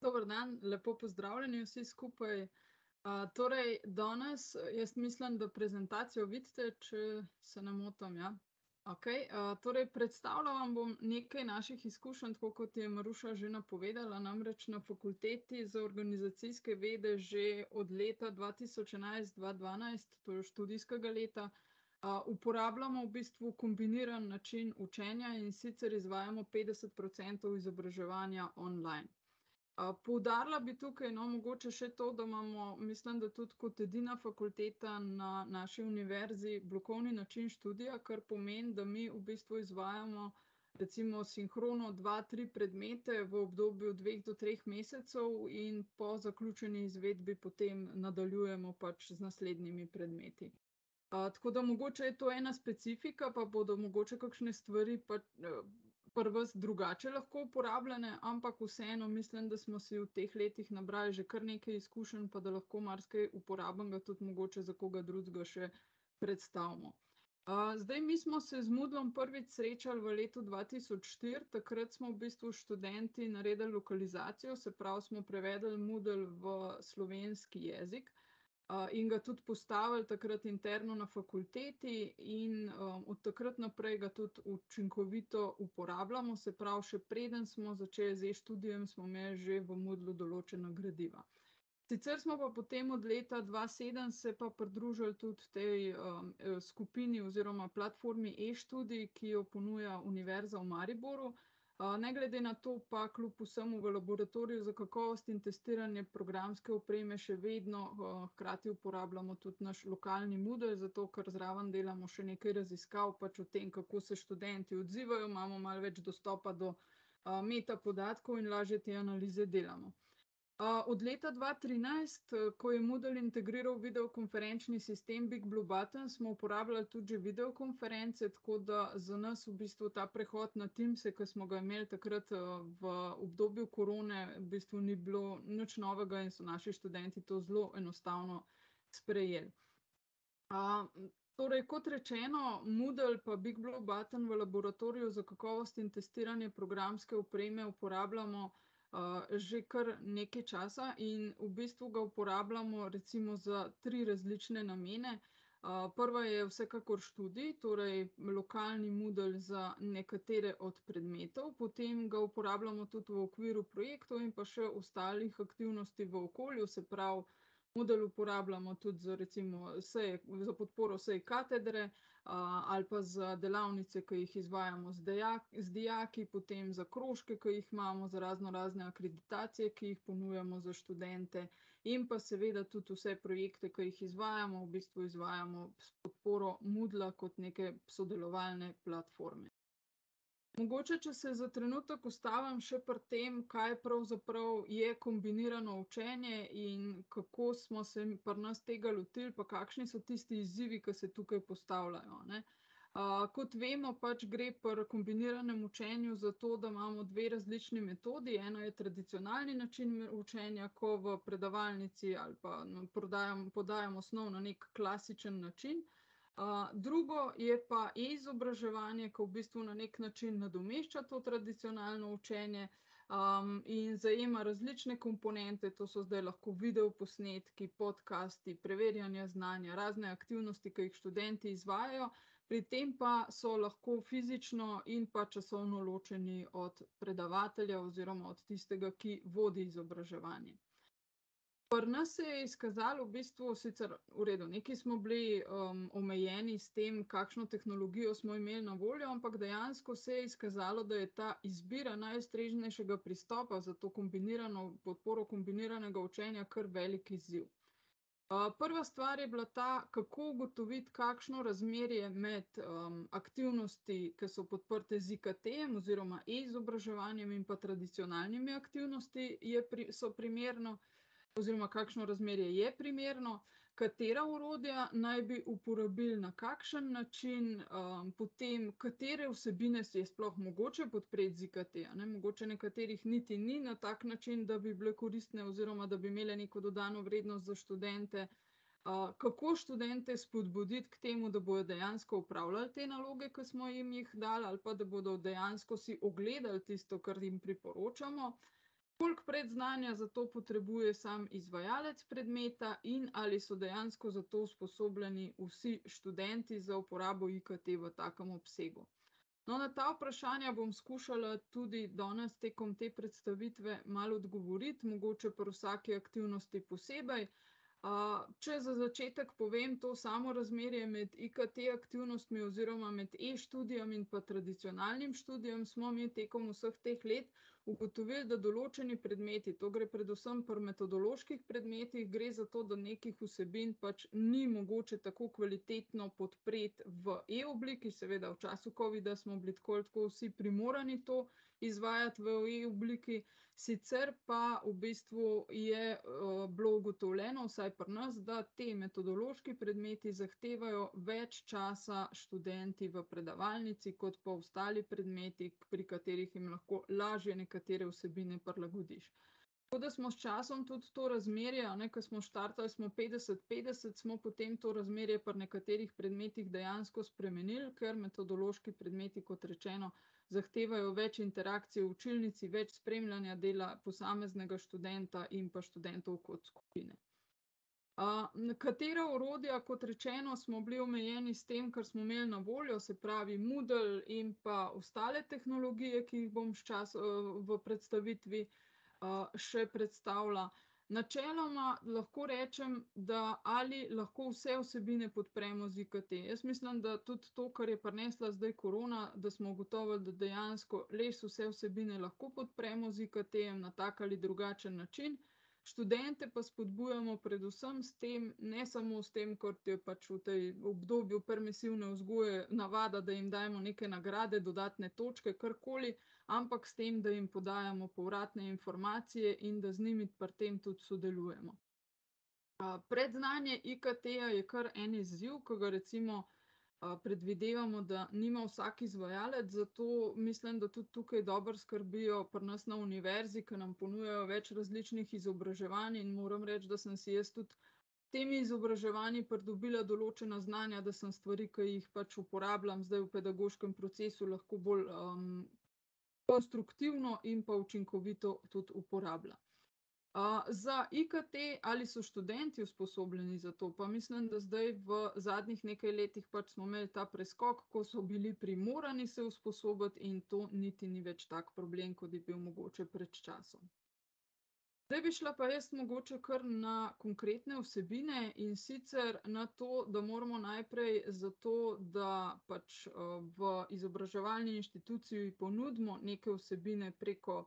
Dober dan, lepo pozdravljeni vsi skupaj. Torej, danes jaz mislim, da prezentacijo vidite, če se ne motim, ja. Okej, torej predstavila vam bom nekaj naših izkušenj, tako kot je Maruša že napovedala, namreč na Fakulteti za organizacijske vede že od leta 2011-2012, to je študijskega leta, uporabljamo v bistvu kombiniran način učenja, in sicer izvajamo 50% izobraževanja online. Poudarila bi tukaj, no, mogoče še to, da imamo, mislim, da tudi kot edina fakulteta na naši univerzi blokovni način študija, kar pomeni, da mi v bistvu izvajamo recimo sinhrono 2-3 predmete v obdobju 2 do 3 mesecev in po zaključeni izvedbi potem nadaljujemo pač z naslednjimi predmeti. Tako da mogoče je to ena specifika, pa bodo mogoče kakšne stvari pri vas drugače lahko uporabljene, ampak vseeno mislim, da smo si v teh letih nabrali že kar nekaj izkušenj, pa da lahko marsikaj uporabnega tudi mogoče za koga drugega še predstavimo. Zdaj, mi smo se z Moodlom prvič srečali v letu 2004, takrat smo v bistvu študenti naredili lokalizacijo, se pravi, smo prevedli Moodle v slovenski jezik. In ga tudi postavili takrat interno na fakulteti in od takrat naprej ga tudi učinkovito uporabljamo, se pravi, še preden smo začeli z e-študijem, smo imeli že v Moodlu določena gradiva. Sicer smo pa potem od leta 2007 se pa pridružili tudi tej skupini oziroma platformi e-študij, ki jo ponuja Univerza v Mariboru. Ne glede na to pa kljub vsemu v laboratoriju za kakovost in testiranje programske opreme še vedno hkrati uporabljamo tudi naš lokalni Moodle, zato ker zraven delamo še nekaj raziskav pač o tem, kako se študenti odzivajo, imamo malo več dostopa do meta podatkov in lažje te analize delamo. Od leta 2013, ko je Moodle integriral videokonferenčni sistem Big Blue Button, smo uporabljali tudi že videokonference, tako da za nas v bistvu ta prehod na Teams, ki smo ga imeli takrat v obdobju korone, v bistvu ni bilo nič novega in so naši študenti to zelo enostavno sprejeli. Torej, kot rečeno, Moodle pa Big Blue Button v laboratoriju za kakovost in testiranje programske opreme uporabljamo že kar nekaj časa in v bistvu ga uporabljamo recimo za 3 različne namene. Prva je vsekakor študij, torej lokalni Moodle za nekatere od predmetov, potem ga uporabljamo tudi v okviru projektov in pa še ostalih aktivnosti v okolju, se pravi, Moodle uporabljamo tudi za recimo za podporo sej katedre ali pa za delavnice, ki jih izvajamo z dijaki, potem za krožke, ki jih imamo, za razne akreditacije, ki jih ponujamo za študente, in pa seveda tudi vse projekte, ki jih izvajamo, v bistvu izvajamo s podporo Moodla kot neke sodelovalne platforme. Mogoče, če se za trenutek ustavim še pri tem, kaj pravzaprav je kombinirano učenje in kako smo se pri nas tega lotili, pa kakšni so tisti izzivi, ki se tukaj postavljajo, ne. Kot vemo, pač gre pri kombiniranem učenju za to, da imamo 2 različni metodi. Ena je tradicionalni način učenja, ko v predavalnici ali pa podajam osnov na nek klasičen način. Drugo je pa e-izobraževanje, ko v bistvu na nek način nadomešča to tradicionalno učenje in zajema različne komponente, to so zdaj lahko videoposnetki, podcasti, preverjanje znanja, razne aktivnosti, ki jih študenti izvajajo, pri tem pa so lahko fizično in pa časovno ločeni od predavatelja oziroma od tistega, ki vodi izobraževanje. Pri nas se je izkazalo v bistvu sicer v redu, nekaj smo bili omejeni s tem, kakšno tehnologijo smo imeli na voljo, ampak dejansko se je izkazalo, da je ta izbira najustreznejšega pristopa za to podporo kombiniranega učenja kar velik izziv. Prva stvar je bila ta, kako ugotoviti, kakšno razmerje med aktivnosti, ki so podprte z IKT-jem oziroma e-izobraževanjem, in pa tradicionalnimi aktivnosti so primerno, oziroma kakšno razmerje je primerno, katera orodja naj bi uporabili na kakšen način, potem katere vsebine je sploh mogoče podpreti z IKT-ja, ne, mogoče nekaterih niti ni na tak način, da bi bile koristne oziroma da bi imele neko dodano vrednost za študente. Kako študente spodbuditi k temu, da bodo dejansko opravljali te naloge, ki smo jim jih dali, ali pa da bodo dejansko si ogledali tisto, kar jim priporočamo. Koliko predznanja za to potrebuje sam izvajalec predmeta in ali so dejansko za to usposobljeni vsi študenti za uporabo IKT v takem obsegu. No, na ta vprašanja bom skušala tudi danes tekom te predstavitve malo odgovoriti, mogoče pri vsaki aktivnosti posebej. Če za začetek povem to samo razmerje med IKT aktivnostmi oziroma med e-študijem in pa tradicionalnim študijem, smo mi tekom vseh teh let ugotovili, da določeni predmeti, to gre predvsem pri metodoloških predmetih, gre za to, da nekih vsebin pač ni mogoče tako kvalitetno podpreti v e-obliki, seveda v času covida smo bili tako ali tako vsi primorani to izvajati v e-obliki, sicer pa v bistvu je bilo ugotovljeno, vsaj pri nas, da te metodološki predmeti zahtevajo več časa študenti v predavalnici kot pa ostali predmeti, pri katerih jim lahko lažje nekatere vsebine prilagodiš. Tako da smo s časom tudi to razmerje, ko smo štartali, smo 50-50, smo potem to razmerje pri nekaterih predmetih dejansko spremenili, ker metodološki predmeti, kot rečeno, zahtevajo več interakcije v učilnici, več spremljanja dela posameznega študenta in pa študentov kot skupine. Katera orodja, kot rečeno, smo bili omejeni s tem, kar smo imeli na voljo, se pravi Moodle in pa ostale tehnologije, ki jih bom v predstavitvi še predstavila. Načeloma lahko rečem, da ali lahko vse vsebine podpremo z IKT. Jaz mislim, da tudi to, kar je prinesla zdaj korona, da smo ugotovili, da dejansko res vse vsebine lahko podpremo z IKT-jem na tak ali drugačen način. Študente pa spodbujamo predvsem s tem, ne samo s tem, kot je pač v tej obdobju permisivne vzgoje navada, da jim dajemo neke nagrade, dodatne točke, karkoli, ampak s tem, da jim podajamo povratne informacije in da z njimi pri tem tudi sodelujemo. Predznanje IKT-ja je kar en izziv, ko ga recimo predvidevamo, da nima vsak izvajalec, zato mislim, da tudi tukaj dobro skrbijo pri nas na univerzi, ki nam ponujajo več različnih izobraževanj in moram reči, da sem si jaz tudi temi izobraževanji pridobila določena znanja, da sem stvari, ki jih pač uporabljam zdaj v pedagoškem procesu, lahko bolj konstruktivno in pa učinkovito tudi uporabljam. Za IKT, ali so študenti usposobljeni za to, pa mislim, da zdaj v zadnjih nekaj letih pač smo imeli ta preskok, ko so bili primorani se usposobiti in to niti ni več tak problem, kot je bil mogoče pred časom. Zdaj bi šla pa jaz mogoče kar na konkretne vsebine in sicer na to, da moramo najprej zato, da pač v izobraževalni inštituciji ponudimo neke vsebine preko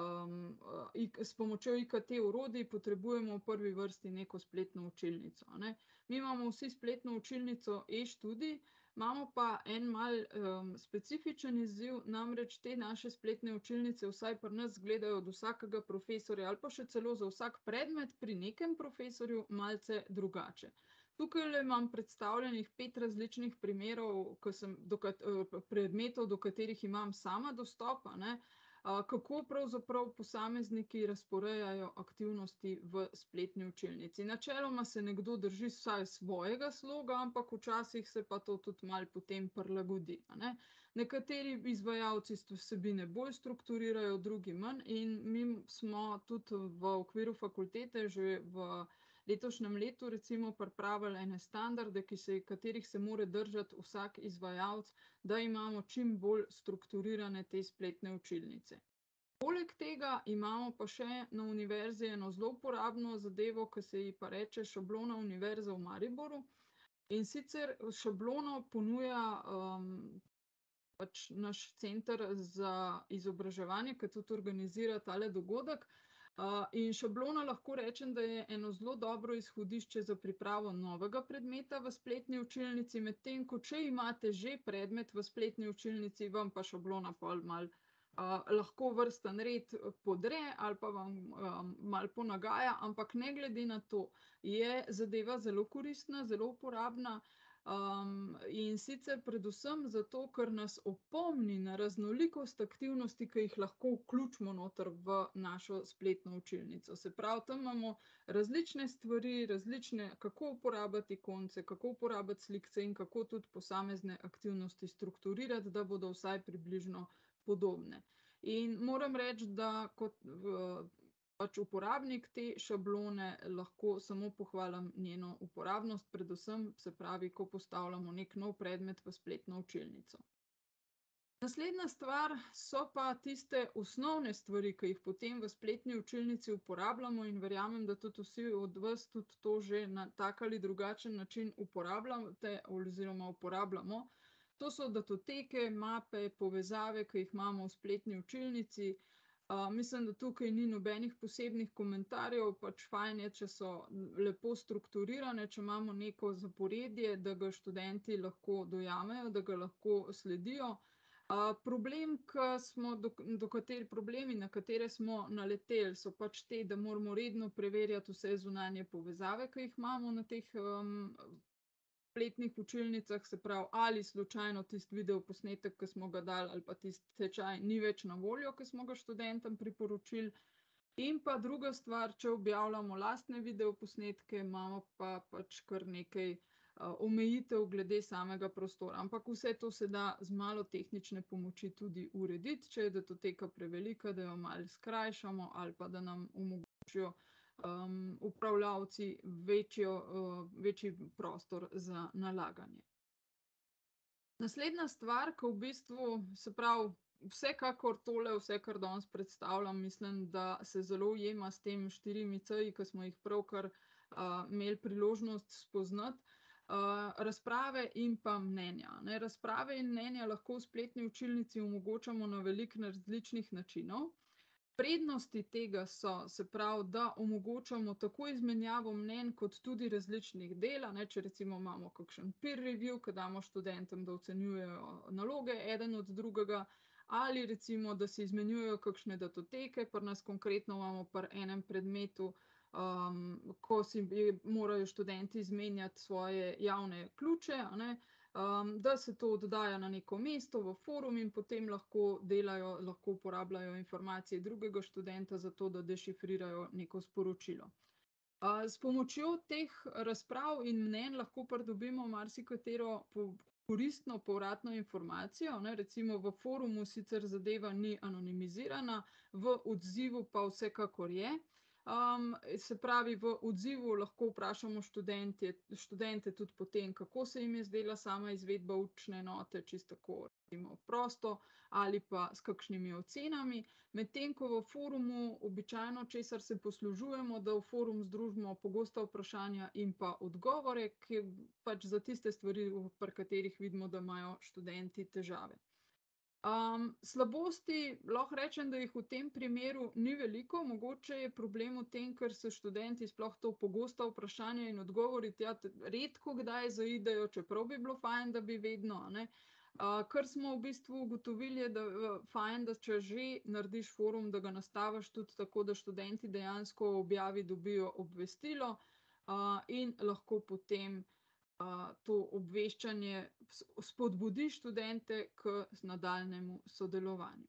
s pomočjo IKT orodij, potrebujemo v prvi vrsti neko spletno učilnico. Mi imamo vsi spletno učilnico e-študij, imamo pa en mal specifičen izziv, namreč te naše spletne učilnice vsaj pri nas gledajo od vsakega profesorja ali pa še celo za vsak predmet pri nekem profesorju malce drugače. Tukaj imam predstavljenih 5 različnih primerov, predmetov, do katerih imam sama dostop, kako pravzaprav posamezniki razporejajo aktivnosti v spletni učilnici. Načeloma se nekdo drži vsaj svojega sloga, ampak včasih se pa to tudi malo potem prilagodi. Nekateri izvajalci vsebine bolj strukturirajo, drugi manj in mi smo tudi v okviru fakultete že v letošnjem letu recimo pripravili ene standarde, katerih se mora držati vsak izvajalec, da imamo čim bolj strukturirane te spletne učilnice. Poleg tega imamo pa še na univerzi eno zelo uporabno zadevo, ki se ji pa reče Šablona Univerze v Mariboru. In sicer šablono ponuja pač naš center za izobraževanje, ki tudi organizira tale dogodek. In šablona lahko rečem, da je eno zelo dobro izhodišče za pripravo novega predmeta v spletni učilnici, medtem ko če imate že predmet v spletni učilnici, vam pa šablona pol malo lahko vrsten red podre ali pa vam malo ponagaja, ampak ne glede na to je zadeva zelo koristna, zelo uporabna. In sicer predvsem zato, ker nas opomni na raznolikost aktivnosti, ki jih lahko vključimo noter v našo spletno učilnico. Se pravi, tam imamo različne stvari, kako uporabiti ikonce, kako uporabiti slikce in kako tudi posamezne aktivnosti strukturirati, da bodo vsaj približno podobne. In moram reči, da kot pač uporabnik te šablone lahko samo pohvalim njeno uporabnost, predvsem se pravi, ko postavljamo nek nov predmet v spletno učilnico. Naslednja stvar so pa tiste osnovne stvari, ki jih potem v spletni učilnici uporabljamo, in verjamem, da tudi vsi od vas tudi to že na tak ali drugačen način uporabljate oziroma uporabljamo. To so datoteke, mape, povezave, ki jih imamo v spletni učilnici. Mislim, da tukaj ni nobenih posebnih komentarjev, pač fajn je, če so lepo strukturirane, če imamo neko zaporedje, da ga študenti lahko dojamejo, da ga lahko sledijo. Problemi, na katere smo naleteli, so pač te, da moramo redno preverjati vse zunanje povezave, ki jih imamo na teh spletnih učilnicah, se pravi, ali slučajno tisti videoposnetek, ki smo ga dali, ali pa tisti tečaj ni več na voljo, ki smo ga študentom priporočili. In pa druga stvar, če objavljamo lastne videoposnetke, imamo pa pač kar nekaj omejitev glede samega prostora. Ampak vse to se da z malo tehnične pomoči tudi urediti, če je datoteka prevelika, da jo malo skrajšamo, ali pa da nam omogočijo upravljavci večji prostor za nalaganje. Naslednja stvar, ki v bistvu, se pravi, vsekakor tole, vse, kar danes predstavljam, mislim, da se zelo ujema s tem 4 C-ji, ki smo jih pravkar imeli priložnost spoznati. Razprave in pa mnenja. Razprave in mnenja lahko v spletni učilnici omogočamo na veliko različnih načinov. Prednosti tega so, se pravi, da omogočamo tako izmenjavo mnenj kot tudi različnih del, če recimo imamo kakšen peer review, ki damo študentom, da ocenjujejo naloge eden od drugega, ali recimo, da si izmenjujejo kakšne datoteke. Pri nas konkretno imamo pri enem predmetu, ko si morajo študenti izmenjati svoje javne ključe, da se to oddaja na neko mesto v forum in potem lahko uporabljajo informacije drugega študenta za to, da dešifrirajo neko sporočilo. S pomočjo teh razprav in mnenj lahko pridobimo marsikatero koristno povratno informacijo. Recimo v forumu sicer zadeva ni anonimizirana, v odzivu pa vsekakor je. Se pravi, v odzivu lahko vprašamo študente tudi potem, kako se jim je zdela sama izvedba učne enote, čisto tako recimo prosto, ali pa s kakšnimi ocenami. Medtem ko v forumu običajno, česar se poslužujemo, da v forum združimo pogosta vprašanja in pa odgovore, ki pač za tiste stvari, pri katerih vidimo, da imajo študenti težave. Slabosti, lahko rečem, da jih v tem primeru ni veliko. Mogoče je problem v tem, ker se študenti sploh to pogosta vprašanja in odgovori tja redko kdaj zaidejo, čeprav bi bilo fajn, da bi vedno, Kar smo v bistvu ugotovili, je, da fajn, da če že narediš forum, da ga nastaviš tudi tako, da študenti dejansko o objavi dobijo obvestilo in lahko potem to obveščanje spodbudi študente k nadaljnjemu sodelovanju.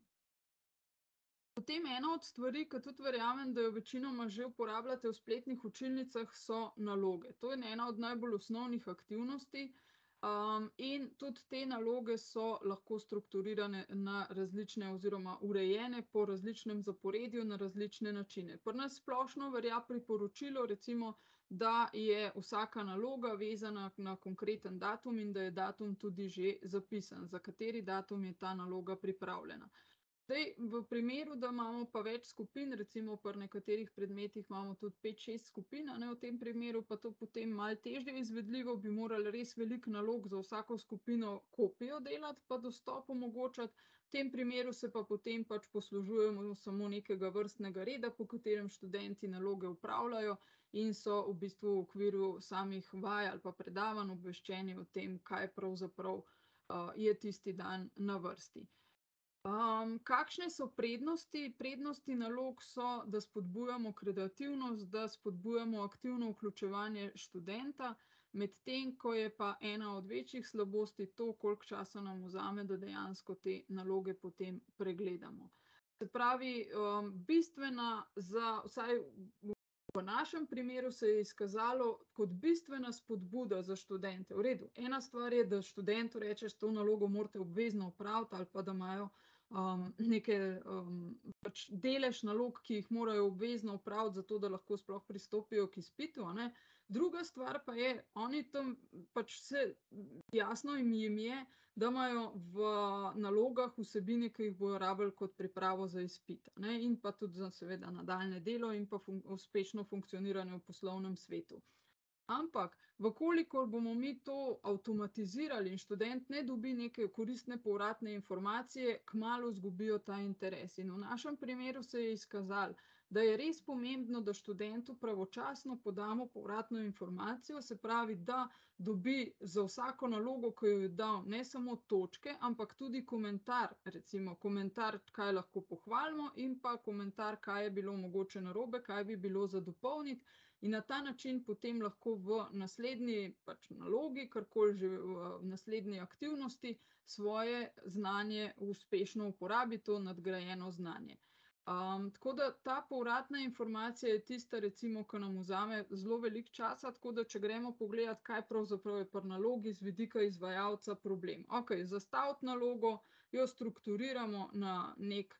Potem ena od stvari, ki tudi verjamem, da jo večinoma že uporabljate v spletnih učilnicah, so naloge. To je ena od najbolj osnovnih aktivnosti in tudi te naloge so lahko strukturirane na različne oziroma urejene po različnem zaporedju na različne načine. Pri nas splošno velja priporočilo, recimo, da je vsaka naloga vezana na konkreten datum in da je datum tudi že zapisan, za kateri datum je ta naloga pripravljena. Zdaj, v primeru, da imamo pa več skupin, recimo pri nekaterih predmetih imamo tudi 5-6 skupin, v tem primeru pa to potem malo težje izvedljivo, bi morali res veliko nalog za vsako skupino kopijo delati pa dostop omogočati. V tem primeru se pa potem pač poslužujemo samo nekega vrstnega reda, po katerem študenti naloge opravljajo in so v bistvu v okviru samih vaj ali pa predavanj obveščeni o tem, kaj pravzaprav je tisti dan na vrsti. Kakšne so prednosti? Prednosti nalog so, da spodbujamo kreativnost, da spodbujamo aktivno vključevanje študenta, medtem ko je pa ena od večjih slabosti to, koliko časa nam vzame, da dejansko te naloge potem pregledamo. Se pravi, bistvena vsaj v našem primeru se je izkazalo kot bistvena spodbuda za študente. V redu, ena stvar je, da študentu rečeš, to nalogo morate obvezno opraviti ali pa da imajo neke pač delež nalog, ki jih morajo obvezno opraviti, zato da lahko sploh pristopijo k izpitu, a ne. Druga stvar pa je, oni tam pač jasno jim je, da imajo v nalogah vsebine, ki jih bojo rabili kot pripravo za izpit, ne, in pa tudi za seveda nadaljnje delo in pa uspešno funkcioniranje v poslovnem svetu. Ampak, vkolikor bomo mi to avtomatizirali in študent ne dobi neke koristne povratne informacije, kmalu izgubijo ta interes. In v našem primeru se je izkazalo, da je res pomembno, da študentu pravočasno podamo povratno informacijo, se pravi, da dobi za vsako nalogo, ki jo je dal, ne samo točke, ampak tudi komentar, recimo komentar, kaj lahko pohvalimo, in pa komentar, kaj je bilo mogoče narobe, kaj bi bilo za dopolniti. In na ta način potem lahko v naslednji pač nalogi, karkoli že v naslednji aktivnosti, svoje znanje uspešno uporabi, to nadgrajeno znanje. Tako da ta povratna informacija je tista, recimo, ki nam vzame zelo veliko časa, tako da če gremo pogledat, kaj pravzaprav je pri nalogi z vidika izvajalca problem. Okej, zastaviti nalogo, jo strukturiramo na nek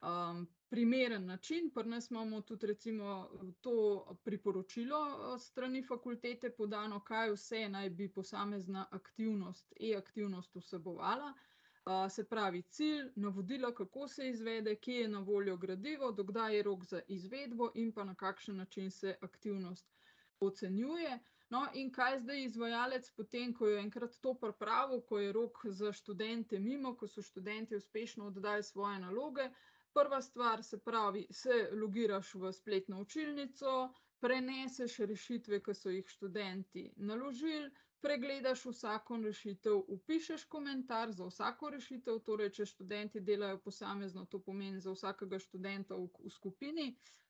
primeren način. Pri nas imamo tudi recimo to priporočilo strani fakultete podano, kaj vse naj bi posamezna aktivnost, e-aktivnost vsebovala. Se pravi cilj, navodila, kako se izvede, kje je na voljo gradivo, do kdaj je rok za izvedbo in pa na kakšen način se aktivnost ocenjuje. No, in kaj zdaj izvajalec potem, ko je enkrat to pripravil, ko je rok za študente mimo, ko so študenti uspešno oddali svoje naloge. Prva stvar, se pravi, se logiraš v spletno učilnico, preneseš rešitve, ki so jih študenti naložili, pregledaš vsako rešitev, vpišeš komentar za vsako rešitev, torej če študenti delajo posamezno, to pomeni za vsakega študenta v skupini,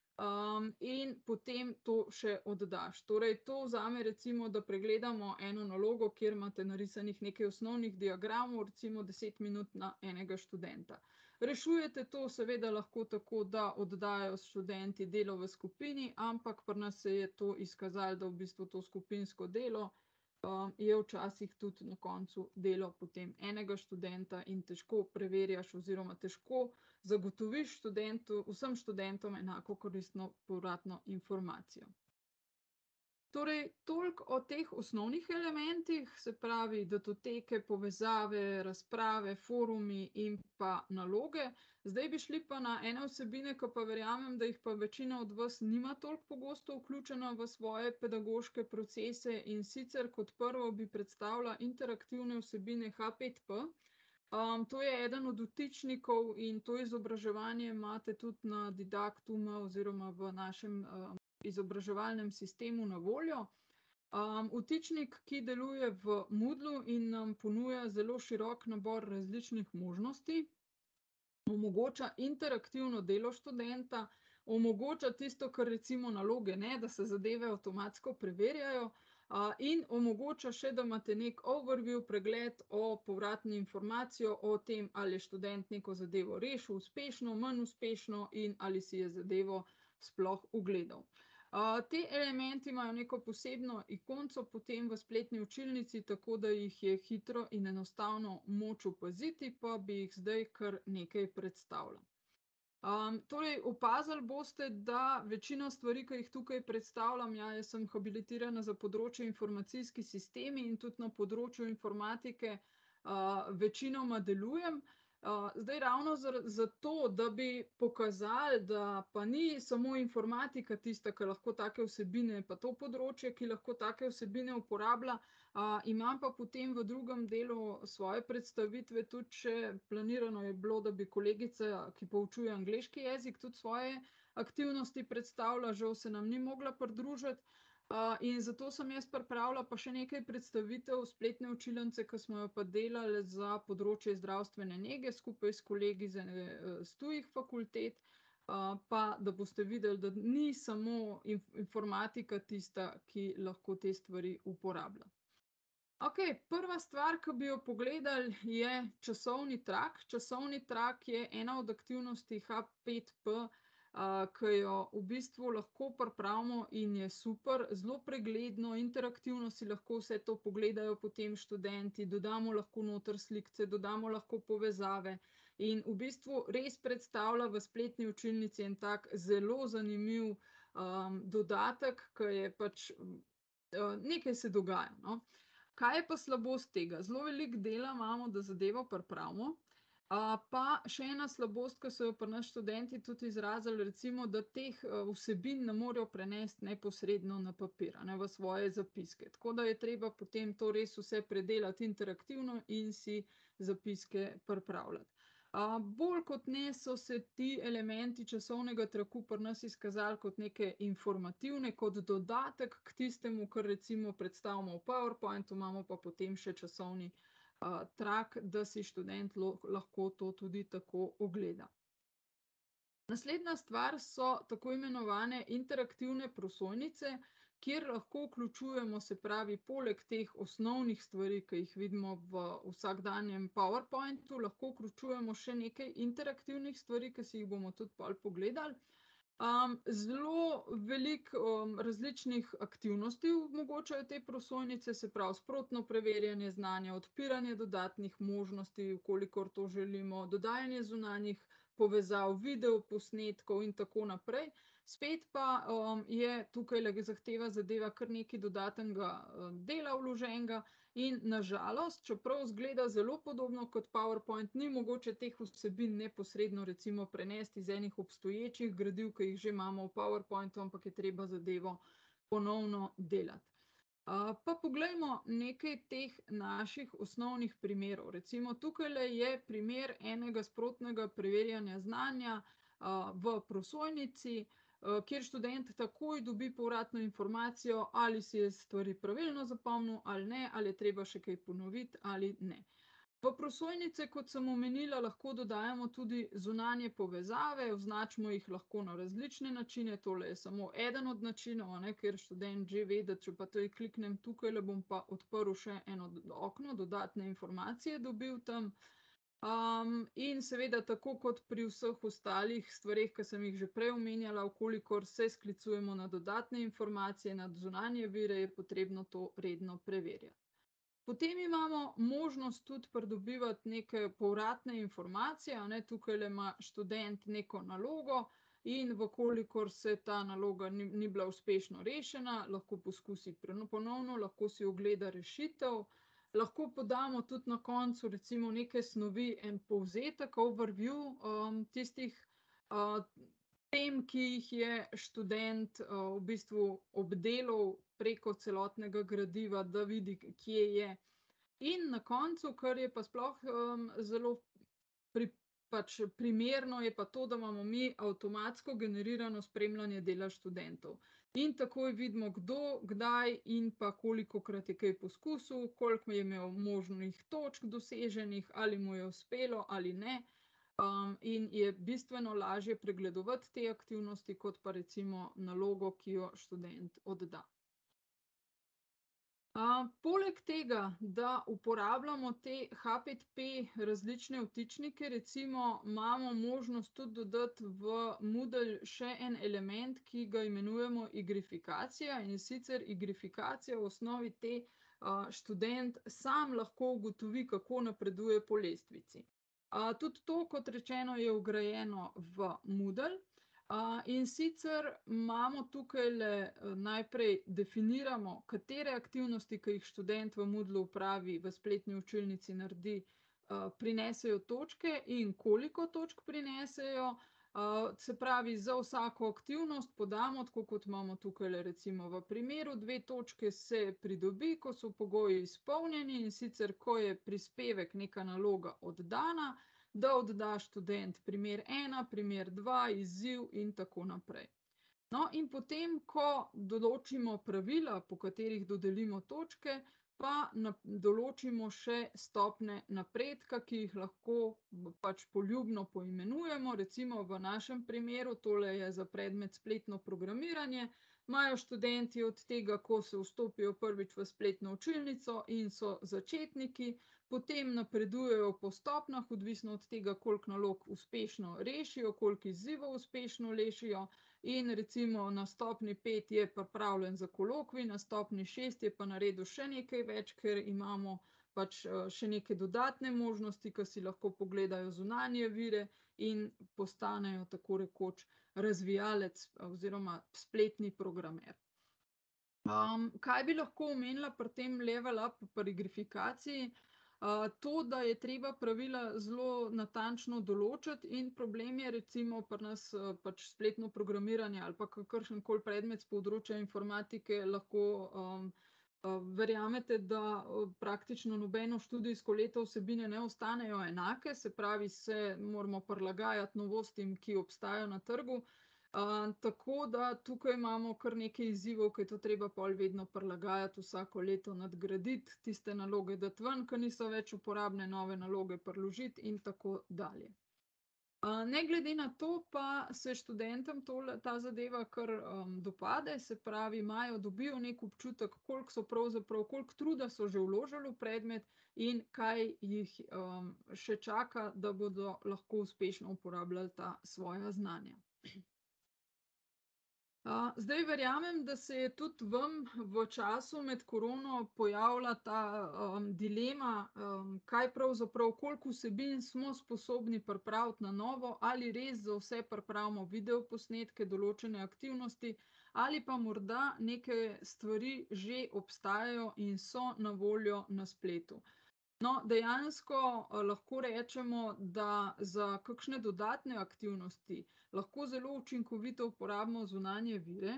in potem to še oddaš. Torej, to vzame recimo, da pregledamo eno nalogo, kjer imate narisanih nekaj osnovnih diagramov, recimo 10 minut na enega študenta. Rešujete to seveda lahko tako, da oddajo študenti delo v skupini, ampak pri nas se je to izkazalo, da v bistvu to skupinsko delo je včasih tudi na koncu delo potem enega študenta in težko preverjaš oziroma težko zagotoviš vsem študentom enako koristno povratno informacijo. Torej, toliko o teh osnovnih elementih, se pravi datoteke, povezave, razprave, forumi in pa naloge. Zdaj bi šli pa na ene vsebine, ki pa verjamem, da jih pa večina od vas nima toliko pogosto vključena v svoje pedagoške procese, in sicer kot prvo bi predstavila interaktivne vsebine H5P. To je eden od vtičnikov in to izobraževanje imate tudi na Didakt.UM oziroma v našem izobraževalnem sistemu na voljo. Vtičnik, ki deluje v Moodlu in nam ponuja zelo širok nabor različnih možnosti, omogoča interaktivno delo študenta, omogoča tisto, kar recimo naloge ne, da se zadeve avtomatsko preverjajo, in omogoča še, da imate nek overview, pregled o povratni informacijo o tem, ali je študent neko zadevo rešil uspešno, manj uspešno in ali si je zadevo sploh ogledal. Te elementi imajo neko posebno ikonco potem v spletni učilnici, tako da jih je hitro in enostavno moč opaziti, pa bi jih zdaj kar nekaj predstavila. Torej, opazili boste, da večino stvari, ki jih tukaj predstavljam, jaz sem habilitirana za področje informacijski sistemi in tudi na področju informatike večinoma delujem. Zdaj ravno zato, da bi pokazali, da pa ni samo informatika tista, ki lahko take vsebine, pa to področje, ki lahko take vsebine uporablja, imam pa potem v drugem delu svoje predstavitve tudi še planirano je bilo, da bi kolegica, ki poučuje angleški jezik, tudi svoje aktivnosti predstavila, žal se nam ni mogla pridružiti. In zato sem jaz pripravila pa še nekaj predstavitev spletne učilnice, ki smo jo pa delali za področje zdravstvene nege skupaj s kolegi z tujih fakultet, pa da boste videli, da ni samo informatika tista, ki lahko te stvari uporablja. Okej, prva stvar, ki bi jo pogledali, je časovni trak. Časovni trak je ena od aktivnosti H5P, ki jo v bistvu lahko pripravimo in je super, zelo pregledno, interaktivno si lahko vse to pogledajo potem študenti, dodamo lahko noter slikce, dodamo lahko povezave. In v bistvu res predstavlja v spletni učilnici en tak zelo zanimiv dodatek, ki je pač nekaj se dogaja, no. Kaj je pa slabost tega? Zelo veliko dela imamo, da zadevo pripravimo. Pa še ena slabost, ki so jo pri nas študenti tudi izrazili, recimo, da teh vsebin ne morejo prenesti neposredno na papir, a ne, v svoje zapiske. Tako da je treba potem to res vse predelati interaktivno in si zapiske pripravljati. Bolj kot ne so se ti elementi časovnega traku pri nas izkazali kot neke informativne, kot dodatek k tistemu, kar recimo predstavimo v PowerPointu, imamo pa potem še časovni trak, da si študent lahko to tudi tako ogleda. Naslednja stvar so tako imenovane interaktivne prosojnice, kjer lahko vključujemo, se pravi, poleg teh osnovnih stvari, ki jih vidimo v vsakdanjem PowerPointu, lahko vključujemo še nekaj interaktivnih stvari, ki si jih bomo tudi pol pogledali. Zelo veliko različnih aktivnosti omogočajo te prosojnice, se pravi sprotno preverjanje znanja, odpiranje dodatnih možnosti, v kolikor to želimo, dodajanje zunanjih povezav, videoposnetkov in tako naprej. Spet pa je tukaj zahteva zadeva kar nekaj dodatnega dela vloženega in na žalost, čeprav izgleda zelo podobno kot PowerPoint, ni mogoče teh vsebin neposredno recimo prenesti iz enih obstoječih gradiv, ki jih že imamo v PowerPointu, ampak je treba zadevo ponovno delati. Pa poglejmo nekaj teh naših osnovnih primerov. Recimo tukajle je primer enega sprotnega preverjanja znanja v prosojnici, kjer študent takoj dobi povratno informacijo, ali si je stvari pravilno zapomnil ali ne, ali je treba še kaj ponoviti ali ne. V prosojnice, kot sem omenila, lahko dodajamo tudi zunanje povezave, označimo jih lahko na različne načine, tole je samo eden od načinov, ker študent že ve, da če pa to kliknem tukaj, bom pa odprl še eno okno, dodatne informacije dobil tam. In seveda, tako kot pri vseh ostalih stvareh, ki sem jih že prej omenjala, vkolikor se sklicujemo na dodatne informacije, na zunanje vire, je potrebno to redno preverjati. Potem imamo možnost tudi pridobivati neke povratne informacije, tukajle ima študent neko nalogo in vkolikor se ta naloga ni bila uspešno rešena, lahko poskusi ponovno, lahko si ogleda rešitev. Lahko podamo tudi na koncu recimo neke snovi, en povzetek, overview tistih tem, ki jih je študent v bistvu obdelal preko celotnega gradiva, da vidi, kje je. In na koncu, kar je pa sploh zelo primerno, je pa to, da imamo mi avtomatsko generirano spremljanje dela študentov. In takoj vidimo, kdo, kdaj in pa kolikokrat je kaj poskusil, koliko je imel možnih točk doseženih, ali mu je uspelo ali ne. In je bistveno lažje pregledovati te aktivnosti, kot pa recimo nalogo, ki jo študent odda. Poleg tega, da uporabljamo te H5P različne vtičnike, recimo imamo možnost tudi dodati v Moodle še en element, ki ga imenujemo igrifikacija, in sicer igrifikacija v osnovi te študent sam lahko ugotovi, kako napreduje po lestvici. Tudi to, kot rečeno, je vgrajeno v Moodle. In sicer imamo tukajle najprej definiramo, katere aktivnosti, ki jih študent v Moodlu opravi, v spletni učilnici naredi, prinesejo točke in koliko točk prinesejo. Se pravi, za vsako aktivnost podamo, tako kot imamo tukajle recimo v primeru, 2 točke se pridobi, ko so pogoji izpolnjeni, in sicer, ko je prispevek, neka naloga oddana, da odda študent primer 1, primer 2, izziv in tako naprej. No, in potem, ko določimo pravila, po katerih dodelimo točke, pa določimo še stopnje napredka, ki jih lahko pač poljubno poimenujemo. Recimo v našem primeru, tole je za predmet spletno programiranje, imajo študenti od tega, ko se vstopijo prvič v spletno učilnico in so začetniki, potem napredujejo po stopnjah, odvisno od tega, koliko nalog uspešno rešijo, koliko izzivov uspešno rešijo, in recimo na stopnji 5 je pripravljen za kolokvij, na stopnji 6 je pa naredil še nekaj več, ker imamo pač še neke dodatne možnosti, ki si lahko pogledajo zunanje vire in postanejo tako rekoč razvijalec oziroma spletni programer. Kaj bi lahko omenila pri tem level up, pri igrifikaciji? To, da je treba pravila zelo natančno določiti in problem je recimo pri nas pač spletno programiranje ali pa kakršenkoli predmet z področja informatike lahko verjamete, da praktično nobeno študijsko leto vsebine ne ostanejo enake, se pravi, se moramo prilagajati novostim, ki obstajajo na trgu. Tako da tukaj imamo kar nekaj izzivov, ki je to treba pol vedno prilagajati, vsako leto nadgraditi, tiste naloge dati ven, ki niso več uporabne, nove naloge priložiti in tako dalje. Ne glede na to pa se študentom ta zadeva kar dopade, se pravi, dobijo nek občutek, koliko truda so že vložili v predmet in kaj jih še čaka, da bodo lahko uspešno uporabljali ta svoja znanja. Zdaj verjamem, da se je tudi vam v času med korono pojavila ta dilema, kaj pravzaprav, koliko vsebin smo sposobni pripraviti na novo, ali res za vse pripravimo videoposnetke, določene aktivnosti, ali pa morda neke stvari že obstajajo in so na voljo na spletu. No, dejansko lahko rečemo, da za kakšne dodatne aktivnosti lahko zelo učinkovito uporabimo zunanje vire,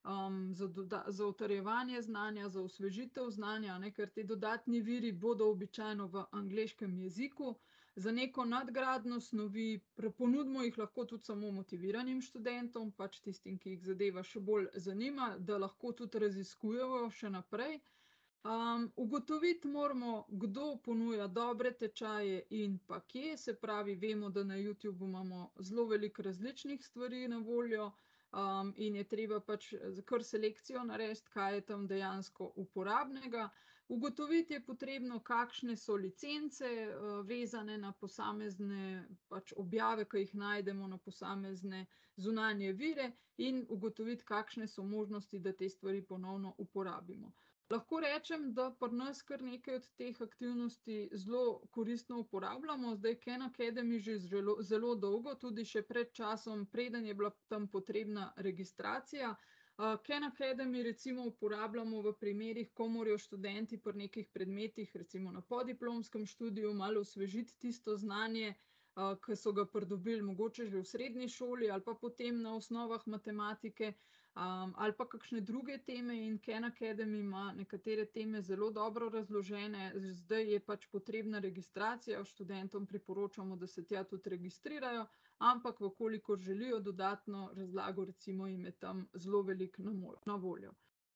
za utrjevanje znanja, za osvežitev znanja, ker ti dodatni viri bodo običajno v angleškem jeziku, za neko nadgradnjo snovi, ponudimo jih lahko tudi samo motiviranim študentom, pač tistim, ki jih zadeva še bolj zanima, da lahko tudi raziskujejo še naprej. Ugotoviti moramo, kdo ponuja dobre tečaje in pa kje, se pravi, vemo, da na YouTubu imamo zelo veliko različnih stvari na voljo in je treba pač kar selekcijo narediti, kaj je tam dejansko uporabnega. Ugotoviti je potrebno, kakšne so licence vezane na posamezne pač objave, ki jih najdemo na posamezne zunanje vire in ugotoviti, kakšne so možnosti, da te stvari ponovno uporabimo. Lahko rečem, da pri nas kar nekaj od teh aktivnosti zelo koristno uporabljamo. Zdaj Khan Academy že zelo dolgo, tudi še pred časom, preden je bila tam potrebna registracija. Khan Academy recimo uporabljamo v primerih, ko morajo študenti pri nekih predmetih, recimo na podiplomskem študiju, malo osvežiti tisto znanje, ki so ga pridobili mogoče že v srednji šoli ali pa potem na osnovah matematike, ali pa kakšne druge teme in Khan Academy ima nekatere teme zelo dobro razložene. Zdaj je pač potrebna registracija, študentom priporočamo, da se tja tudi registrirajo, ampak vkolikor želijo dodatno razlago, recimo jim je tam zelo veliko na voljo.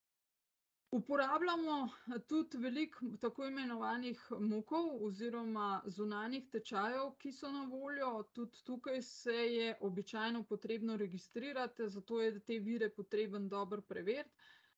Uporabljamo tudi veliko tako imenovanih MOOC-ov oziroma zunanjih tečajev, ki so na voljo. Tudi tukaj se je običajno potrebno registrirati, zato je te vire potreben dobro preveriti.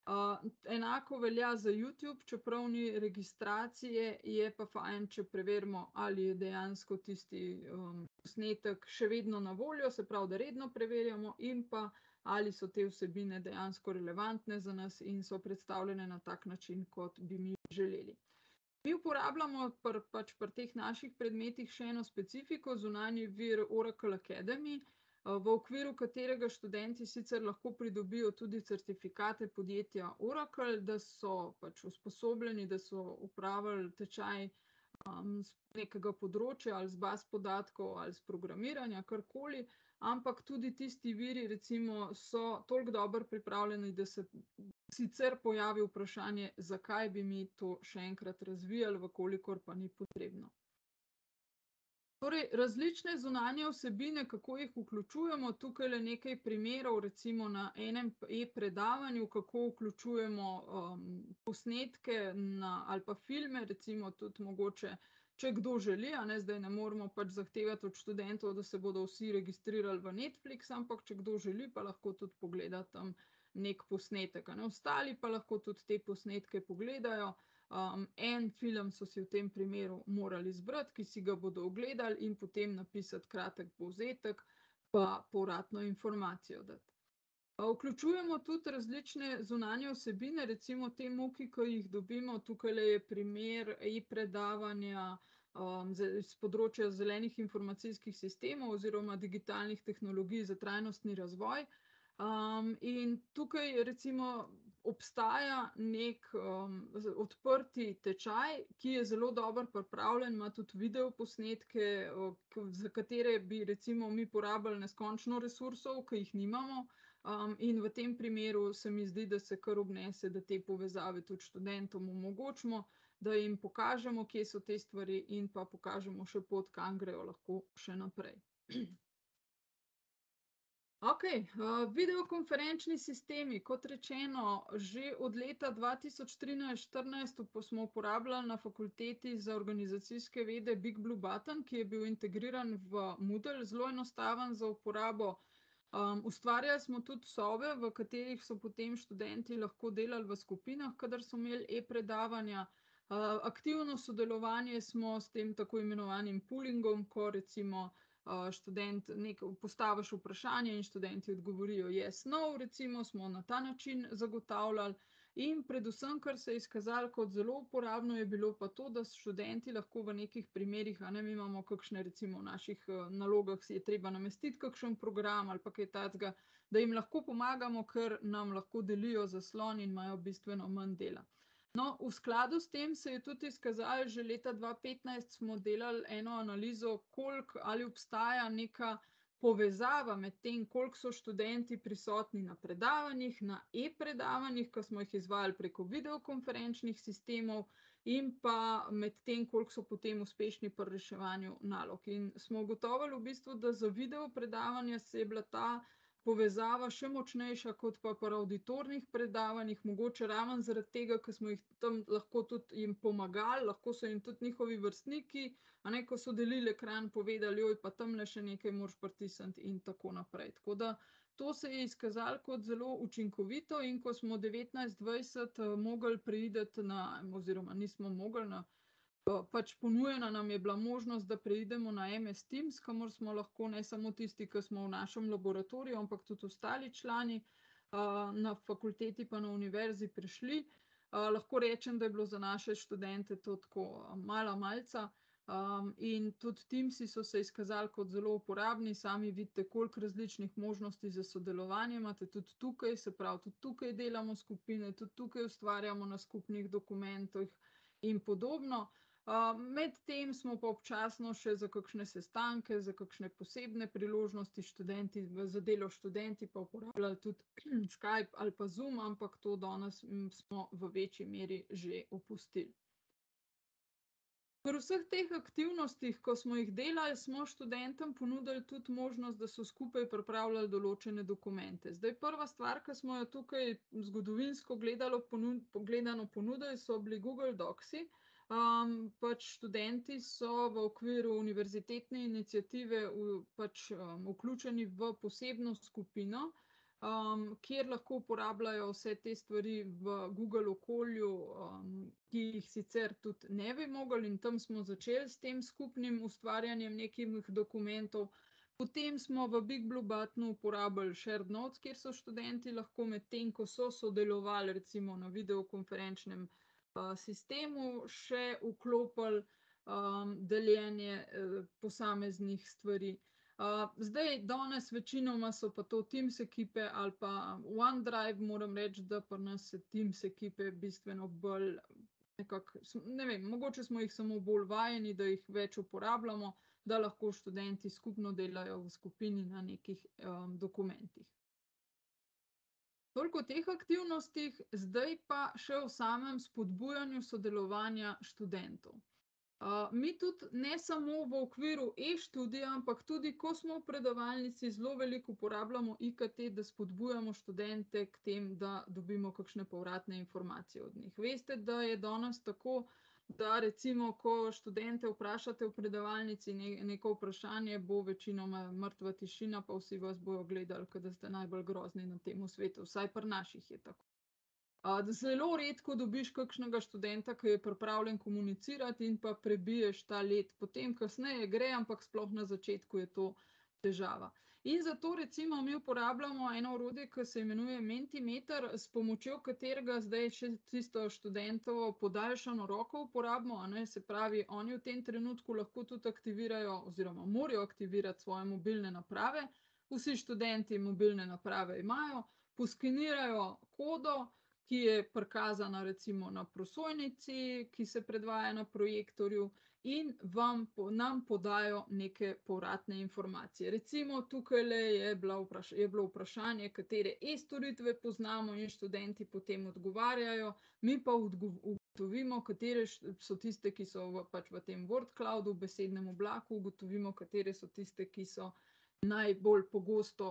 Enako velja za YouTube, čeprav ni registracije, je pa fajn, če preverimo, ali je dejansko tisti posnetek še vedno na voljo, se pravi, da redno preverjamo in pa ali so te vsebine dejansko relevantne za nas in so predstavljene na tak način, kot bi mi želeli. Mi uporabljamo pri teh naših predmetih še eno specifiko, zunanji vir Oracle Academy, v okviru katerega študenti sicer lahko pridobijo tudi certifikate podjetja Oracle, da so pač usposobljeni, da so opravili tečaj z nekega področja ali z baz podatkov ali z programiranja, karkoli, ampak tudi tisti viri recimo so toliko dobro pripravljeni, da se sicer pojavi vprašanje, zakaj bi mi to še enkrat razvijali, vkolikor pa ni potrebno. Torej, različne zunanje vsebine, kako jih vključujemo, tukaj le nekaj primerov, recimo na enem e-predavanju, kako vključujemo posnetke ali pa filme, recimo tudi mogoče, če kdo želi, zdaj ne moramo pač zahtevati od študentov, da se bodo vsi registrirali v Netflix, ampak če kdo želi, pa lahko tudi pogleda tam nek posnetek. Ostali pa lahko tudi te posnetke pogledajo. En film so si v tem primeru morali izbrati, ki si ga bodo ogledali in potem napisati kratek povzetek, pa povratno informacijo dati. Vključujemo tudi različne zunanje vsebine, recimo te muki, ki jih dobimo. Tukajle je primer e-predavanja z področja zelenih informacijskih sistemov oziroma digitalnih tehnologij za trajnostni razvoj. In tukaj recimo obstaja nek odprti tečaj, ki je zelo dobro pripravljen, ima tudi video posnetke, za katere bi recimo mi porabili neskončno resursov, ki jih nimamo. In v tem primeru se mi zdi, da se kar obnese, da te povezave tudi študentom omogočimo, da jim pokažemo, kje so te stvari, in pa pokažemo še pot, kam grejo lahko še naprej. Okej, videokonferenčni sistemi, kot rečeno, že od leta 2013-14 smo uporabljali na fakulteti za organizacijske vede Big Blue Button, ki je bil integriran v Moodle, zelo enostaven za uporabo. Ustvarjali smo tudi sobe, v katerih so potem študenti lahko delali v skupinah, kadar so imeli e-predavanja. Aktivno sodelovanje smo s tem tako imenovanim poolingom, ko recimo študent postaviš vprašanje in študenti odgovorijo yes, no, recimo smo na ta način zagotavljali. In predvsem, kar se je izkazalo kot zelo uporabno, je bilo pa to, da študenti lahko v nekih primerih, mi imamo kakšne, recimo v naših nalogah si je treba namestiti kakšen program ali pa kaj takega, da jim lahko pomagamo, ker nam lahko delijo zaslon in imajo bistveno manj dela. No, v skladu s tem se je tudi izkazalo, že leta 2015 smo delali eno analizo, ali obstaja neka povezava med tem, koliko so študenti prisotni na predavanjih, na e-predavanjih, ki smo jih izvajali preko videokonferenčnih sistemov, in pa med tem, koliko so potem uspešni pri reševanju nalog. In smo ugotovili v bistvu, da za video predavanja se je bila ta povezava še močnejša kot pa pri avditornih predavanjih, mogoče ravno zaradi tega, ker smo jih tam lahko tudi jim pomagali, lahko so jim tudi njihovi vrstniki, ko so delili ekran, povedali, joj, pa tamle še nekaj moraš pritisniti in tako naprej. Tako da to se je izkazalo kot zelo učinkovito, in ko smo 19-20 mogli preiti oziroma nismo mogli, pač ponujena nam je bila možnost, da preidemo na MS Teams, kamor smo lahko ne samo tisti, ki smo v našem laboratoriju, ampak tudi ostali člani na fakulteti pa na univerzi prišli. Lahko rečem, da je bilo za naše študente to tako mala malca, in tudi Teamsi so se izkazali kot zelo uporabni. Sami vidite, koliko različnih možnosti za sodelovanje imate tudi tukaj, se pravi, tudi tukaj delamo skupine, tudi tukaj ustvarjamo na skupnih dokumentih in podobno. Medtem smo pa občasno še za kakšne sestanke, za kakšne posebne priložnosti za delo študenti pa uporabljali tudi Skype ali pa Zoom, ampak to danes smo v večji meri že opustili. Pri vseh teh aktivnostih, ko smo jih delali, smo študentom ponudili tudi možnost, da so skupaj pripravljali določene dokumente. Zdaj, prva stvar, ki smo jo tukaj zgodovinsko gledano ponudili, so bili Google Docsi. Pač študenti so v okviru univerzitetne iniciative vključeni v posebno skupino, kjer lahko uporabljajo vse te stvari v Google okolju, ki jih sicer tudi ne bi mogli, in tam smo začeli s tem skupnim ustvarjanjem nekih dokumentov. Potem smo v Big Blue Buttonu uporabili Shared Notes, kjer so študenti lahko med tem, ko so sodelovali recimo na videokonferenčnem sistemu, še vklopili deljenje posameznih stvari. Zdaj, danes večinoma so pa to Teams ekipe ali pa OneDrive. Moram reči, da pri nas se Teams ekipe bistveno bolj nekako, ne vem, mogoče smo jih samo bolj vajeni, da jih več uporabljamo, da lahko študenti skupno delajo v skupini na nekih dokumentih. Toliko o teh aktivnostih, zdaj pa še o samem spodbujanju sodelovanja študentov. Mi tudi ne samo v okviru e-študija, ampak tudi, ko smo v predavalnici, zelo veliko uporabljamo IKT, da spodbujamo študente k tem, da dobimo kakšne povratne informacije od njih. Veste, da je danes tako, da recimo, ko študente vprašate v predavalnici neko vprašanje, bo večinoma mrtva tišina, pa vsi vas bojo gledali, kot da ste najbolj grozni na tem svetu, vsaj pri naših je tako. Zelo redko dobiš kakšnega študenta, ki je pripravljen komunicirati in pa prebiješ ta led. Potem kasneje gre, ampak sploh na začetku je to težava. In zato recimo mi uporabljamo eno orodje, ki se imenuje Mentimeter, s pomočjo katerega zdaj še tisto študentovo podaljšano roko uporabimo, a ne, se pravi, oni v tem trenutku lahko tudi aktivirajo oziroma morajo aktivirati svoje mobilne naprave. Vsi študenti mobilne naprave imajo, poskenirajo kodo, ki je prikazana recimo na prosojnici, ki se predvaja na projektorju, in nam podajo neke povratne informacije. Recimo tukajle je bilo vprašanje, katere e-storitve poznamo, in študenti potem odgovarjajo, mi pa ugotovimo, katere so tiste, ki so pač v tem word cloudu, v besednem oblaku, ugotovimo, katere so tiste, ki so najbolj pogosto,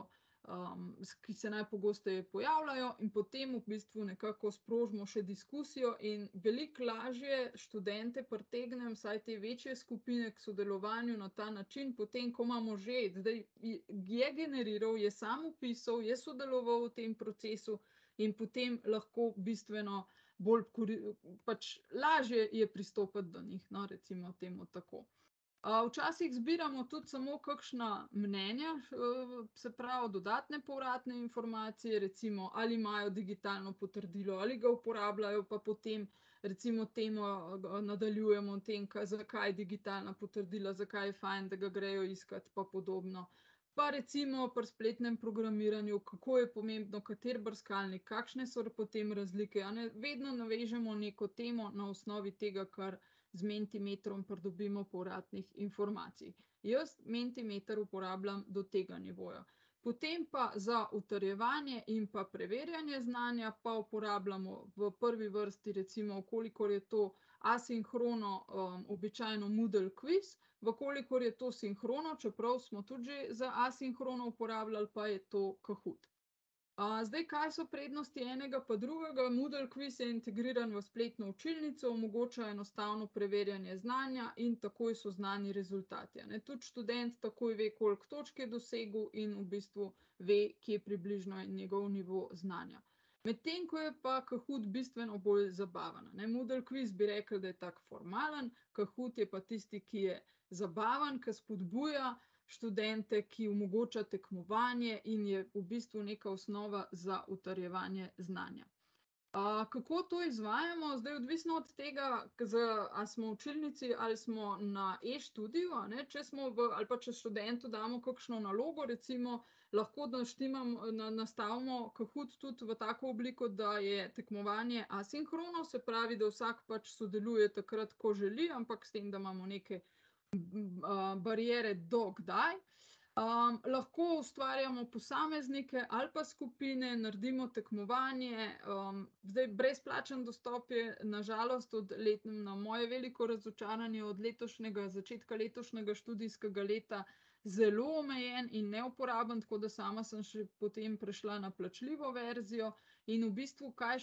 ki se najpogosteje pojavljajo, in potem v bistvu nekako sprožimo še diskusijo in veliko lažje študente pritegnem, vsaj te večje skupine, k sodelovanju na ta način, potem ko imamo že, zdaj je generiral, je sam vpisal, je sodeloval v tem procesu in potem lahko bistveno bolj pač lažje je pristopiti do njih, no, recimo temu tako. Včasih zbiramo tudi samo kakšna mnenja, se pravi dodatne povratne informacije, recimo ali imajo digitalno potrdilo, ali ga uporabljajo, pa potem recimo temo nadaljujemo o tem, zakaj digitalna potrdila, zakaj je fajn, da ga grejo iskat, pa podobno. Pa recimo pri spletnem programiranju, kako je pomembno, kater brskalnik, kakšne so potem razlike, a ne, vedno navežemo neko temo na osnovi tega, kar z Mentimetrom pridobimo povratnih informacij. Jaz Mentimeter uporabljam do tega nivoja. Potem pa za utrjevanje in pa preverjanje znanja pa uporabljamo v prvi vrsti recimo, kolikor je to asinhrono, običajno Moodle Quiz, kolikor je to sinhrono, čeprav smo tudi že za asinhrono uporabljali, pa je to Kahoot. Zdaj, kaj so prednosti enega pa drugega? Moodle Quiz je integriran v spletno učilnico, omogoča enostavno preverjanje znanja in takoj so znani rezultati, a ne. Tudi študent takoj ve, koliko točk je dosegel, in v bistvu ve, kje približno je njegov nivo znanja. Medtem ko je pa Kahoot bistveno bolj zabaven, a ne. Moodle Quiz bi rekli, da je tak formalen, Kahoot je pa tisti, ki je zabaven, ki spodbuja študente, ki omogoča tekmovanje in je v bistvu neka osnova za utrjevanje znanja. Kako to izvajamo? Zdaj, odvisno od tega, ali smo v učilnici ali smo na e-študiju, a ne, če smo ali pa če študentu damo kakšno nalogo, recimo, lahko nastavimo Kahoot tudi v tako obliko, da je tekmovanje asinhrono, se pravi, da vsak pač sodeluje takrat, ko želi, ampak s tem, da imamo neke bariere do kdaj. Lahko ustvarjamo posameznike ali pa skupine, naredimo tekmovanje. Zdaj, brezplačen dostop je nažalost na moje veliko razočaranje od začetka letošnjega študijskega leta zelo omejen in neuporaben, tako da sama sem še potem prešla na plačljivo verzijo. In v bistvu, kaj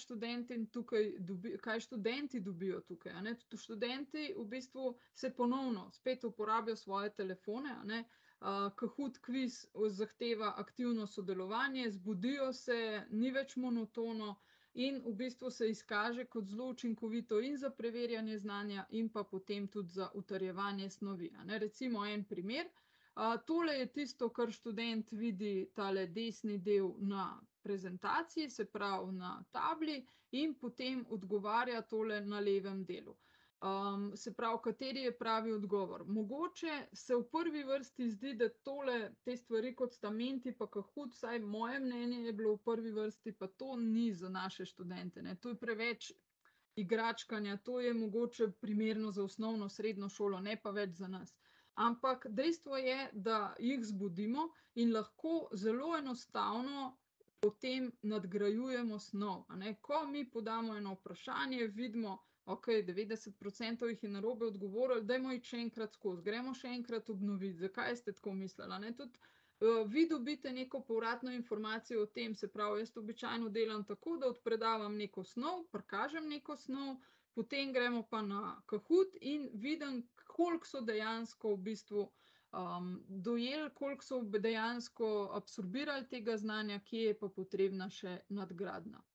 študenti dobijo tukaj, a ne? Študenti v bistvu se ponovno spet uporabijo svoje telefone, a ne. Kahoot Quiz zahteva aktivno sodelovanje, zbudijo se, ni več monotono in v bistvu se izkaže kot zelo učinkovito in za preverjanje znanja in pa potem tudi za utrjevanje snovi, a ne. Recimo en primer. Tole je tisto, kar študent vidi, tale desni del na prezentaciji, se pravi na tabli, in potem odgovarja tole na levem delu. Se pravi, kateri je pravi odgovor. Mogoče se v prvi vrsti zdi, da te stvari, kot sta Menti pa Kahoot, vsaj moje mnenje je bilo v prvi vrsti, pa to ni za naše študente, ne. To je preveč igračkanja, to je mogoče primerno za osnovno, srednjo šolo, ne pa več za nas. Ampak dejstvo je, da jih zbudimo in lahko zelo enostavno potem nadgrajujemo snov, a ne. Ko mi podamo eno vprašanje, vidimo, okej, 90% jih je narobe odgovorilo, dajmo iti še enkrat skozi, gremo še enkrat obnoviti, zakaj ste tako mislili, a ne. Tudi vi dobite neko povratno informacijo o tem, se pravi, jaz običajno delam tako, da odpredavam neko snov, prikažem neko snov, potem gremo pa na Kahoot in vidim, koliko so dejansko v bistvu dojeli, koliko so dejansko absorbirali tega znanja, kje je pa potrebna še nadgradnja.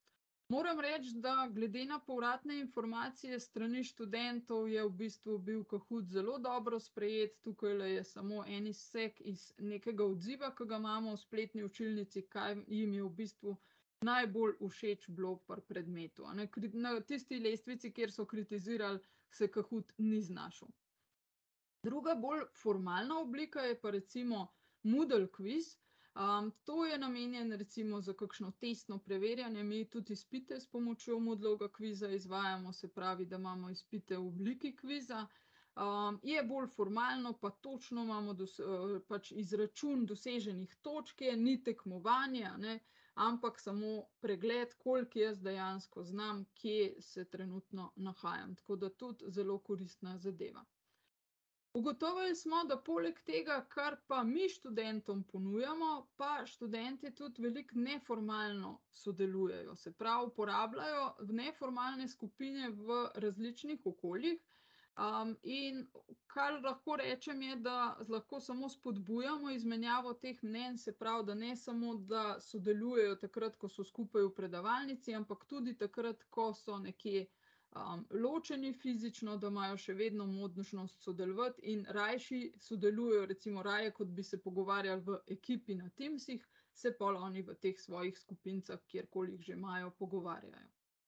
Moram reči, da glede na povratne informacije strani študentov je v bistvu bil Kahoot zelo dobro sprejet. Tukajle je samo en izsek iz nekega odziva, ki ga imamo v spletni učilnici, kaj jim je v bistvu najbolj všeč bilo pri predmetu. Na tisti lestvici, kjer so kritizirali, se Kahoot ni znašel. Druga bolj formalna oblika je pa recimo Moodle quiz. To je namenjen recimo za kakšno testno preverjanje. Mi tudi izpite s pomočjo Moodlovega kviza izvajamo, se pravi, da imamo izpite v obliki kviza. Je bolj formalno, pa točno imamo pač izračun doseženih točk, ni tekmovanje, ampak samo pregled, koliko jaz dejansko znam, kje se trenutno nahajam. Tako da tudi zelo koristna zadeva. Ugotovili smo, da poleg tega, kar pa mi študentom ponujamo, pa študenti tudi veliko neformalno sodelujejo. Se pravi, uporabljajo neformalne skupine v različnih okoljih. In kar lahko rečem je, da lahko samo spodbujamo izmenjavo teh mnenj, se pravi, da ne samo, da sodelujejo takrat, ko so skupaj v predavalnici, ampak tudi takrat, ko so nekje ločeni fizično, da imajo še vedno možnost sodelovati in rajši sodelujejo, recimo raje, kot bi se pogovarjali v ekipi na Teamsih, se pa oni v teh svojih skupincah, kjerkoli jih že imajo, pogovarjajo.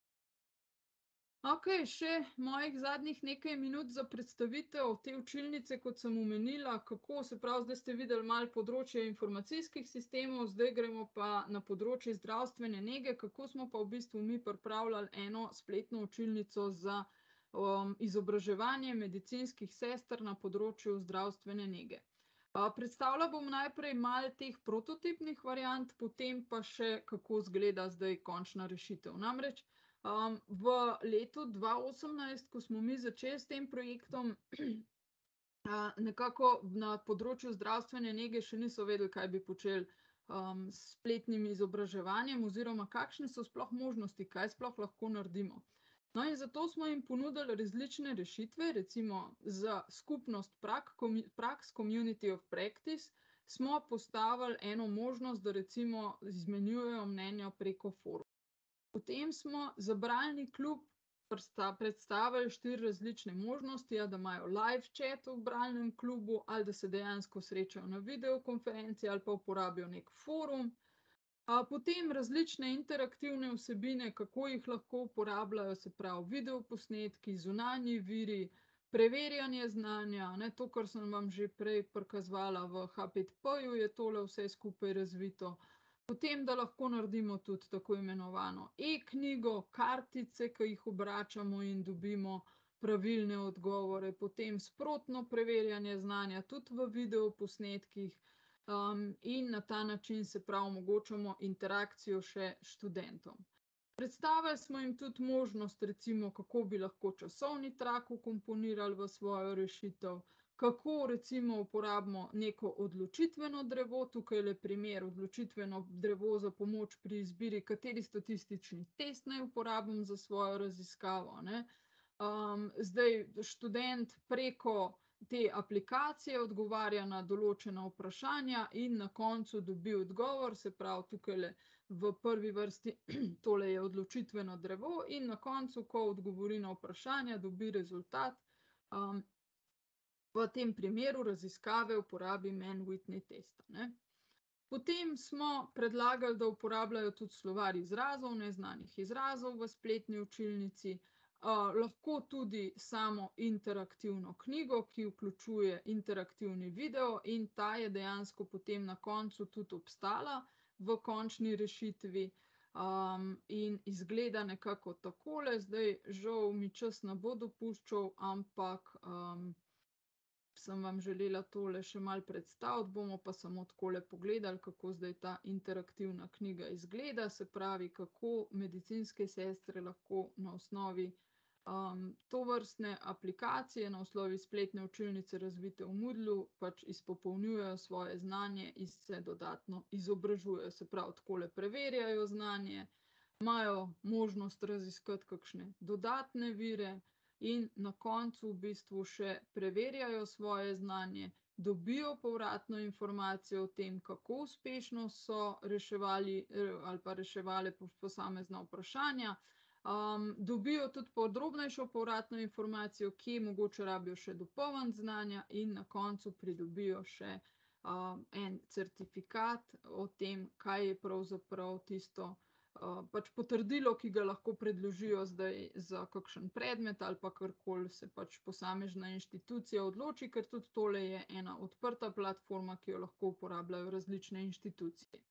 Ok, še mojih zadnjih nekaj minut za predstavitev te učilnice, kot sem omenila, kako se pravi, zdaj ste videli malo področje informacijskih sistemov, zdaj gremo pa na področje zdravstvene nege, kako smo pa v bistvu mi pripravljali eno spletno učilnico za izobraževanje medicinskih sester na področju zdravstvene nege. Predstavila bom najprej malo teh prototipnih variant, potem pa še, kako izgleda zdaj končna rešitev. Namreč, v letu 2018, ko smo mi začeli s tem projektom, nekako na področju zdravstvene nege še niso vedeli, kaj bi počeli s spletnim izobraževanjem oziroma kakšne so sploh možnosti, kaj sploh lahko naredimo. No in zato smo jim ponudili različne rešitve, recimo za skupnost Praks Community of Practice smo postavili eno možnost, da recimo izmenjujejo mnenja preko foruma. Potem smo za bralni klub predstavili 4 različne možnosti, da imajo live chat v bralnem klubu, ali da se dejansko srečajo na videokonferenci, ali pa uporabijo nek forum. Potem različne interaktivne vsebine, kako jih lahko uporabljajo, se pravi videoposnetki, zunanji viri, preverjanje znanja, to, kar sem vam že prej prikazovala v H5P-ju, je tole vse skupaj razvito. Potem, da lahko naredimo tudi tako imenovano e-knjigo, kartice, ki jih obračamo in dobimo pravilne odgovore, potem sprotno preverjanje znanja tudi v videoposnetkih in na ta način se prav omogočamo interakcijo še študentom. Predstavili smo jim tudi možnost, recimo, kako bi lahko časovni trak vkomponirali v svojo rešitev, kako recimo uporabimo neko odločitveno drevo, tukaj je primer odločitveno drevo za pomoč pri izbiri, kateri statistični test naj uporabim za svojo raziskavo. Zdaj študent preko te aplikacije odgovarja na določena vprašanja in na koncu dobi odgovor, se pravi tukaj v prvi vrsti tole je odločitveno drevo in na koncu, ko odgovori na vprašanja, dobi rezultat. V tem primeru raziskave uporabi Mann-Whitney testa. Potem smo predlagali, da uporabljajo tudi slovar izrazov, neznanih izrazov v spletni učilnici, lahko tudi samo interaktivno knjigo, ki vključuje interaktivni video in ta je dejansko potem na koncu tudi obstala v končni rešitvi in izgleda nekako takole. Zdaj žal mi čas ne bo dopuščal, ampak sem vam želela tole še malo predstaviti, bomo pa samo takole pogledali, kako zdaj ta interaktivna knjiga izgleda, se pravi, kako medicinske sestre lahko na osnovi tovrstne aplikacije, na osnovi spletne učilnice razvite v Moodlu, pač izpopolnjujejo svoje znanje in se dodatno izobražujejo, se pravi, takole preverjajo znanje, imajo možnost raziskati kakšne dodatne vire in na koncu v bistvu še preverjajo svoje znanje, dobijo povratno informacijo o tem, kako uspešno so reševali ali pa reševale posamezna vprašanja. Dobijo tudi podrobnejšo povratno informacijo, kje mogoče rabijo še dopolniti znanja, in na koncu pridobijo še en certifikat o tem, kaj je pravzaprav tisto pač potrdilo, ki ga lahko predložijo zdaj za kakšen predmet ali pa karkoli se pač posamezna inštitucija odloči, ker tudi tole je ena odprta platforma, ki jo lahko uporabljajo različne inštitucije.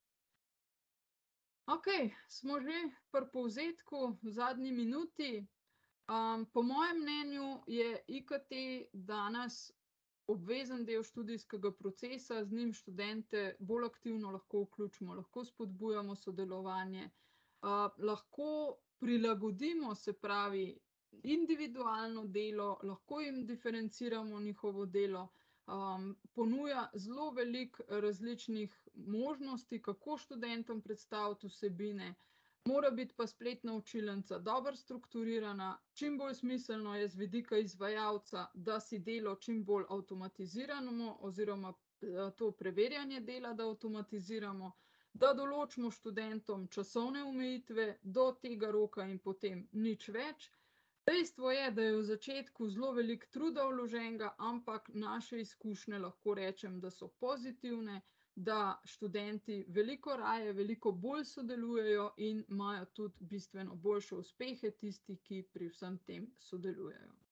Okej, smo že pri povzetku v zadnji minuti. Po mojem mnenju je IKT danes obvezen del študijskega procesa, z njim študente bolj aktivno lahko vključimo, lahko spodbujamo sodelovanje, lahko prilagodimo, se pravi, individualno delo, lahko jim diferenciramo njihovo delo, ponuja zelo veliko različnih možnosti, kako študentom predstaviti vsebine. Mora biti pa spletna učilnica dobro strukturirana, čim bolj smiselno je z vidika izvajalca, da si delo čim bolj avtomatiziramo oziroma to preverjanje dela, da avtomatiziramo, da določimo študentom časovne omejitve do tega roka in potem nič več. Dejstvo je, da je v začetku zelo veliko truda vloženega, ampak naše izkušnje lahko rečem, da so pozitivne, da študenti veliko raje, veliko bolj sodelujejo in imajo tudi bistveno boljše uspehe tisti, ki pri vsem tem sodelujejo.